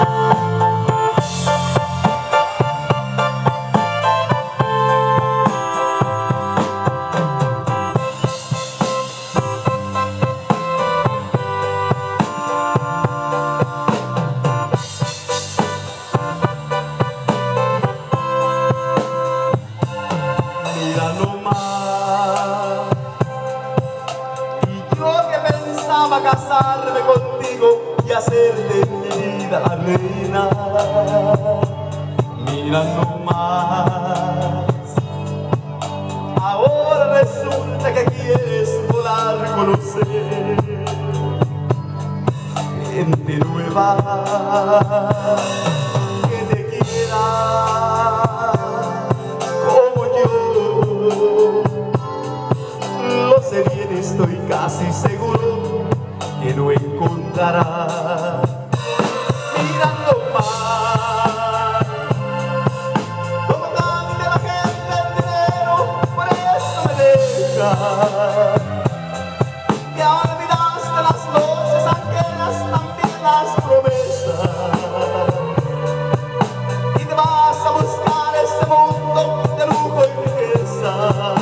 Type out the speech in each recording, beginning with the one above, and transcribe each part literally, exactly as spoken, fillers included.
Casarme contigo y hacerte mi vida reina. Mira nomás, ahora resulta que quieres volar a conocer gente nueva que te quiera como yo. Lo sé bien, estoy casi seguro que no encontrará. Mirando más cómo cambia la gente el dinero, por eso me deja. Y ahora olvidaste las noches aquellas, también las promesas, y te vas a buscar este mundo de lujo y riqueza.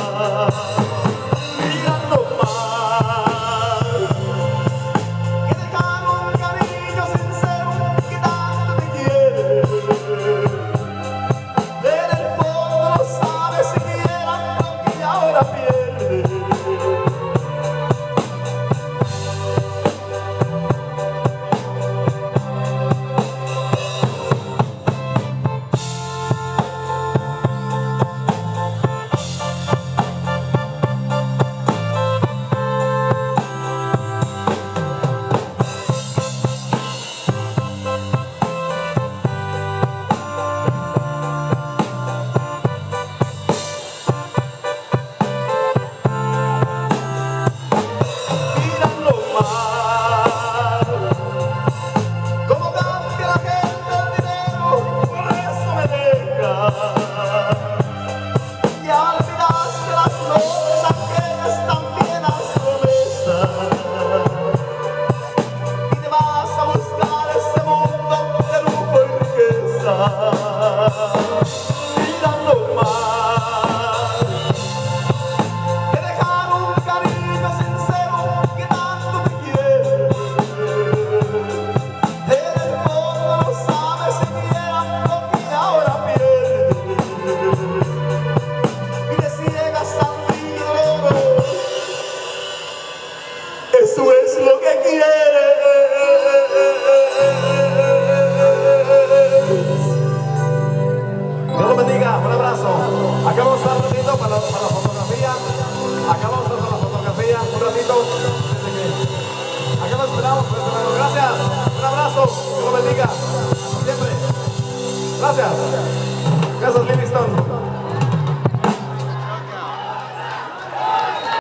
Mirando más, que dejar un cariño sincero que tanto te quiere. En el fondo no sabes siquiera lo que ahora pierdes, y te ciegas al río. Eso es lo que quieres. Un abrazo. Acá vamos a estar un ratito para, para la fotografía. Acá vamos a estar para la fotografía un ratito. Acá nos esperamos por este lado. Gracias. Un abrazo. Dios lo bendiga. Siempre. Gracias. Gracias, Livingstone.